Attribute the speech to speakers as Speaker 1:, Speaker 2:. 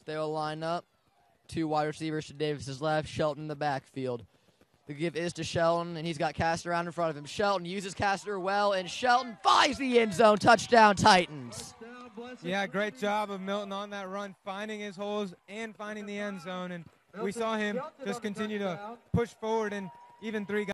Speaker 1: They will line up. 2 wide receivers to Davis's left, Shelton in the backfield. The give is to Shelton, and he's got Caster around in front of him. Shelton uses Caster well, and Shelton finds the end zone. Touchdown, Titans.
Speaker 2: Yeah, great job of Milton on that run, finding his holes and finding the end zone. And we saw him just continue to push forward, and even 3 guys.